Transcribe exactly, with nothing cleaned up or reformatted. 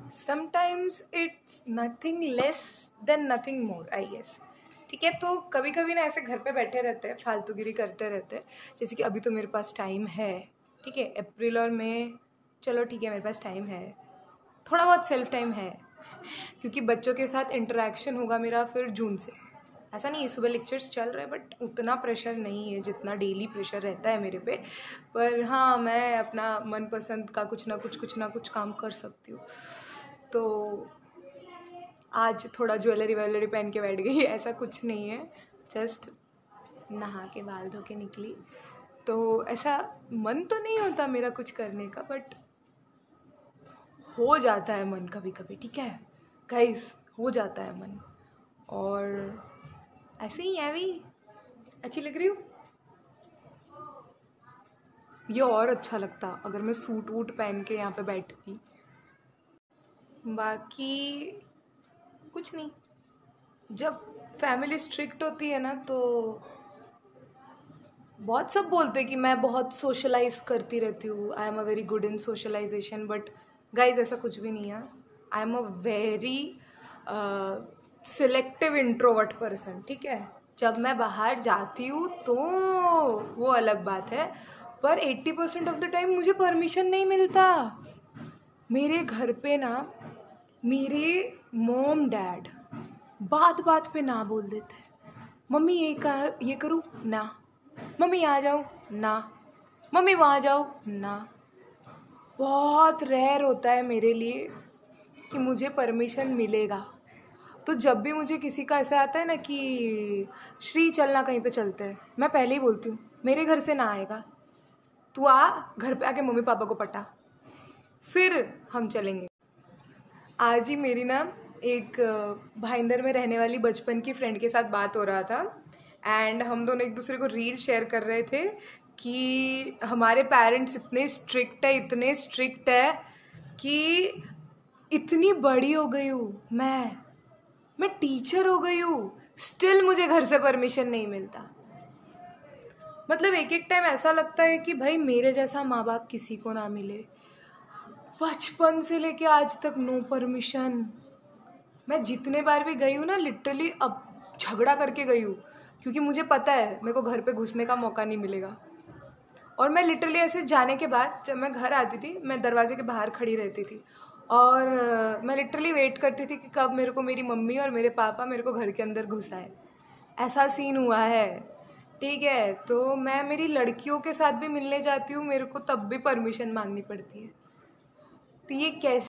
Sometimes it's nothing less than nothing more, I guess. ठीक है, तो कभी कभी ना ऐसे घर पे बैठे रहते हैं, फालतूगिरी करते रहते हैं। जैसे कि अभी तो मेरे पास टाइम है, ठीक है, अप्रैल और मई, चलो ठीक है मेरे पास टाइम है, थोड़ा बहुत सेल्फ टाइम है, क्योंकि बच्चों के साथ इंटरेक्शन होगा मेरा फिर जून से। ऐसा नहीं है, सुबह लेक्चर्स चल रहे हैं बट उतना प्रेशर नहीं है जितना डेली प्रेशर रहता है मेरे पे। पर हाँ, मैं अपना मनपसंद का कुछ ना कुछ कुछ ना कुछ काम कर सकती हूँ। तो आज थोड़ा ज्वेलरी वेलरी पहन के बैठ गई, ऐसा कुछ नहीं है, जस्ट नहा के बाल धो के निकली। तो ऐसा मन तो नहीं होता मेरा कुछ करने का, बट हो जाता है मन कभी कभी, ठीक है गाइस, हो जाता है मन। और ऐसे ही है भी, अच्छी लग रही हूँ। ये और अच्छा लगता अगर मैं सूट वूट पहन के यहाँ पे बैठती। बाकी कुछ नहीं, जब फैमिली स्ट्रिक्ट होती है ना तो बहुत सब बोलते हैं कि मैं बहुत सोशलाइज करती रहती हूँ, I am a very good in socialization, but guys ऐसा कुछ भी नहीं है। I am a very selective introvert person, ठीक है। जब मैं बाहर जाती हूँ तो वो अलग बात है, पर eighty percent of the time मुझे परमिशन नहीं मिलता। मेरे घर पे ना मेरे मॉम डैड बात बात पे ना बोल देते। मम्मी ये कर ये करूँ ना, मम्मी यहाँ जाऊँ ना, मम्मी वहाँ जाऊँ ना। बहुत रेयर होता है मेरे लिए कि मुझे परमिशन मिलेगा। तो जब भी मुझे किसी का ऐसा आता है ना कि श्री चलना कहीं पे चलते हैं, मैं पहले ही बोलती हूँ मेरे घर से ना आएगा, तू आ घर पे आके मम्मी पापा को पटा, फिर हम चलेंगे। आज ही मेरी ना एक भाईंदर में रहने वाली बचपन की फ्रेंड के साथ बात हो रहा था, एंड हम दोनों एक दूसरे को रील शेयर कर रहे थे कि हमारे पेरेंट्स इतने स्ट्रिक्ट है, इतने स्ट्रिक्ट है कि इतनी बड़ी हो गई हूँ मैं मैं टीचर हो गई हूँ, स्टिल मुझे घर से परमिशन नहीं मिलता। मतलब एक एक टाइम ऐसा लगता है कि भाई मेरे जैसा माँ बाप किसी को ना मिले। बचपन से लेके आज तक नो परमिशन। मैं जितने बार भी गई हूँ ना, लिटरली अब झगड़ा करके गई हूँ, क्योंकि मुझे पता है मेरे को घर पे घुसने का मौका नहीं मिलेगा। और मैं लिटरली ऐसे जाने के बाद जब मैं घर आती थी, मैं दरवाजे के बाहर खड़ी रहती थी और uh, मैं लिटरली वेट करती थी कि कब मेरे को मेरी मम्मी और मेरे पापा मेरे को घर के अंदर घुसाए। ऐसा सीन हुआ है, ठीक है। तो मैं मेरी लड़कियों के साथ भी मिलने जाती हूँ, मेरे को तब भी परमिशन मांगनी पड़ती है। तो ये कैसे